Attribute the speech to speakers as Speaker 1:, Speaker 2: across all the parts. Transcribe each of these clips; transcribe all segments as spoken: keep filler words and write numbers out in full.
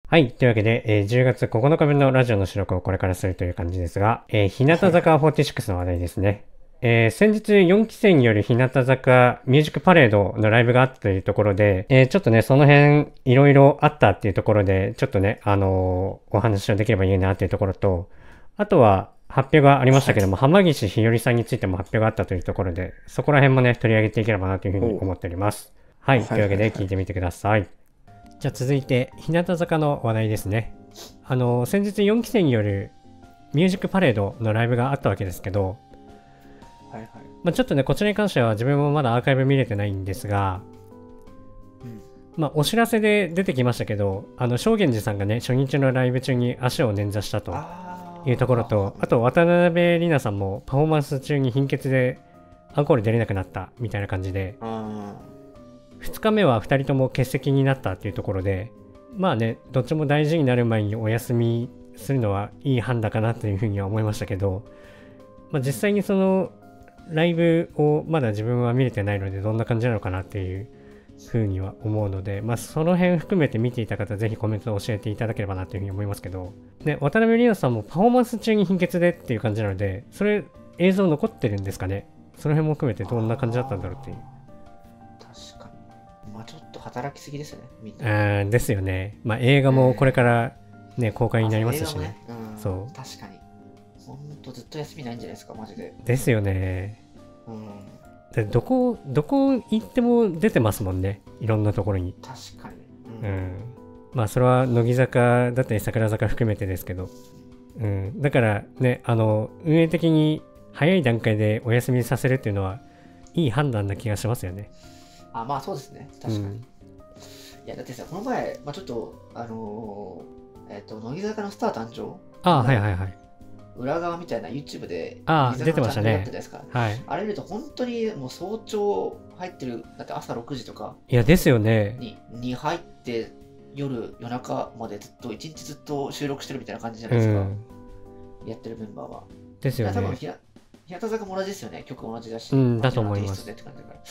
Speaker 1: はい。というわけで、えーじゅうがつここのかぶんのラジオの収録をこれからするという感じですが、えー日向坂フォーティシックスの話題ですね。えー先日よんきせいによる日向坂ミュージックパレードのライブがあったというところで、えーちょっとね、その辺いろいろあったっていうところで、ちょっとね、あのーお話をできればいいなっていうところと、あとは発表がありましたけども、浜岸ひよりさんについても発表があったというところで、そこら辺もね、取り上げていければなというふうに思っております。はい。というわけで聞いてみてください。じゃあ続いて、日向坂の話題ですね。あの、先日よんきせいによるミュージックパレードのライブがあったわけですけど、
Speaker 2: はいはい。
Speaker 1: まあ、ちょっとね、こちらに関しては自分もまだアーカイブ見れてないんですが、
Speaker 2: うん。
Speaker 1: まあ、お知らせで出てきましたけど、あの、正源寺さんがね、初日のライブ中に足を捻挫したと
Speaker 2: あ
Speaker 1: いうところと、あと、渡辺里奈さんもパフォーマンス中に貧血でアンコール出れなくなったみたいな感じで、
Speaker 2: あ。
Speaker 1: ふつかめはふたりとも欠席になったっていうところで、まあね、どっちも大事になる前にお休みするのはいい判断かなというふうには思いましたけど、まあ、実際にそのライブをまだ自分は見れてないのでどんな感じなのかなっていうふうには思うので、まあ、その辺含めて見ていた方ぜひコメントを教えていただければなというふうに思いますけど、ね、渡辺里奈さんもパフォーマンス中に貧血でっていう感じなので、それ映像残ってるんですかね。その辺も含めてどんな感じだったんだろうっていう。
Speaker 2: 確かに。まあちょっと働きすぎですね、みんな。
Speaker 1: あーですよね。まあ映画もこれからね、公開になりますしね。
Speaker 2: あそう映画もね、うん、
Speaker 1: そう。
Speaker 2: 確かに。ほんとずっと休みないんじゃないですか、マジで。
Speaker 1: ですよね。
Speaker 2: うん。
Speaker 1: でどこ、どこ行っても出てますもんね。いろんなところに。
Speaker 2: 確かに。
Speaker 1: うん。まあそれは乃木坂だったり桜坂含めてですけど。うん。だからね、あの、運営的に早い段階でお休みさせるっていうのは、いい判断な気がしますよね。
Speaker 2: あ、まあそうですね、確かに。
Speaker 1: うん、
Speaker 2: いや、だってさ、この前、まあちょっと、あのー、えっ、と、乃木坂のスター誕生
Speaker 1: ああ、はい
Speaker 2: の
Speaker 1: はいはい。
Speaker 2: 裏側みたいな YouTube で、
Speaker 1: ああ、
Speaker 2: 乃木
Speaker 1: 出て
Speaker 2: 坂のチャンネルやっ
Speaker 1: ましたね。
Speaker 2: てたですか。
Speaker 1: はい。
Speaker 2: あれ見ると本当にもう早朝入ってる、だって朝ろくじとか
Speaker 1: いや、ですよね。
Speaker 2: にに入って夜夜中までずっと一日ずっと収録してるみたいな感じじゃないうですか、
Speaker 1: ん。
Speaker 2: やってるメンバーは。
Speaker 1: ですよね。
Speaker 2: いや多分ひや日向坂も同じですよね、曲も同じだし、
Speaker 1: うんだと
Speaker 2: 同じような
Speaker 1: 思います。
Speaker 2: テイストでって感じだから。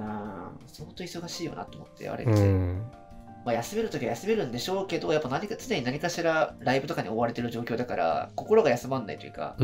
Speaker 2: うん、相当忙しいよなと思って、あれっ
Speaker 1: う
Speaker 2: て。
Speaker 1: ん。
Speaker 2: まあ、休めるときは休めるんでしょうけど、やっぱ何か常に何かしらライブとかに追われてる状況だから、心が休まんないというか。
Speaker 1: うん。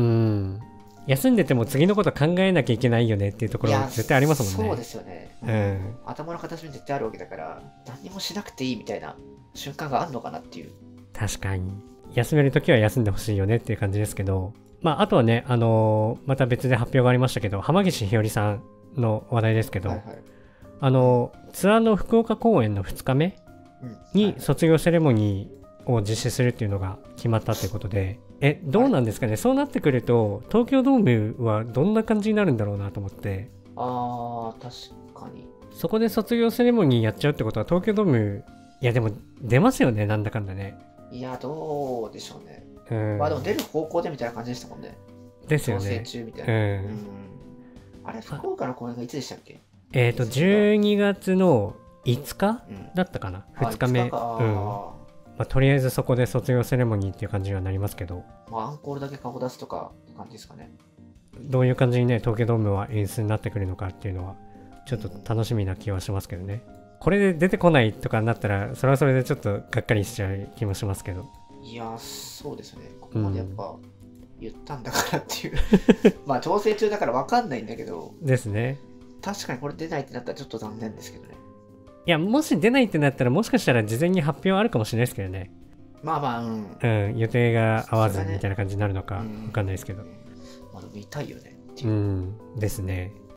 Speaker 1: 休んでても次のこと考えなきゃいけないよねっていうとこ
Speaker 2: いや、
Speaker 1: ろ絶対ありますもんね。
Speaker 2: そうですよね。
Speaker 1: うん。
Speaker 2: 頭の片隅に絶対あるわけだから、何もしなくていいみたいな瞬間があるのかなっていう。
Speaker 1: 確かに。休めるときは休んでほしいよねっていう感じですけど。まあ、あとはね、あのーまた別で発表がありましたけど、浜岸ひよりさんの話題ですけど、
Speaker 2: はいはい。
Speaker 1: あのーツアーの福岡公演のふつかめ
Speaker 2: うん、は
Speaker 1: に
Speaker 2: い
Speaker 1: 卒業セレモニーを実施するっていうのが決まったということで、え、どうなんですかね。そうなってくると、東京ドームはどんな感じになるんだろうなと思って、
Speaker 2: あー、確かに。
Speaker 1: そこで卒業セレモニーやっちゃうってことは東京ドーム、いやでも出ますよね、なんだかんだね。
Speaker 2: いや、どうでしょうね。
Speaker 1: うん。
Speaker 2: まあでも出る方向でみたいな感じでしたもんね。調整
Speaker 1: ですよね。
Speaker 2: 中みたいな。
Speaker 1: うん。
Speaker 2: うん。あれ、福岡の公演がいつでしたっけ？
Speaker 1: えっ、と、じゅうにがつのいつか
Speaker 2: うん。
Speaker 1: だったかな？
Speaker 2: あ、
Speaker 1: ふつかめ。
Speaker 2: いつかか。
Speaker 1: うん。
Speaker 2: あ
Speaker 1: まあ、とりあえずそこで卒業セレモニーっていう感じにはなりますけど、
Speaker 2: ー、まあアンコールだけ顔出すとかって感じですかね。
Speaker 1: どういう感じにね、東京ドームは演出になってくるのかっていうのは、ちょっと楽しみな気はしますけどね。これで出てこないとかになったら、それはそれでちょっとがっかりしちゃう気もしますけど。
Speaker 2: いや、そうですね。ここまでやっぱ言ったんだからっていう。まあ調整中だから分かんないんだけど、
Speaker 1: ですね。
Speaker 2: 確かにこれ出ないってなったらちょっと残念ですけどね。
Speaker 1: いや、もし出ないってなったら、もしかしたら事前に発表あるかもしれないですけどね。
Speaker 2: まあまあ、うん。
Speaker 1: うん、予定が合わず
Speaker 2: それがね
Speaker 1: みたいな感じになるのかわ
Speaker 2: うん
Speaker 1: かんないですけど。
Speaker 2: まあでも見たいよねって
Speaker 1: う
Speaker 2: いう。
Speaker 1: ん、ですね。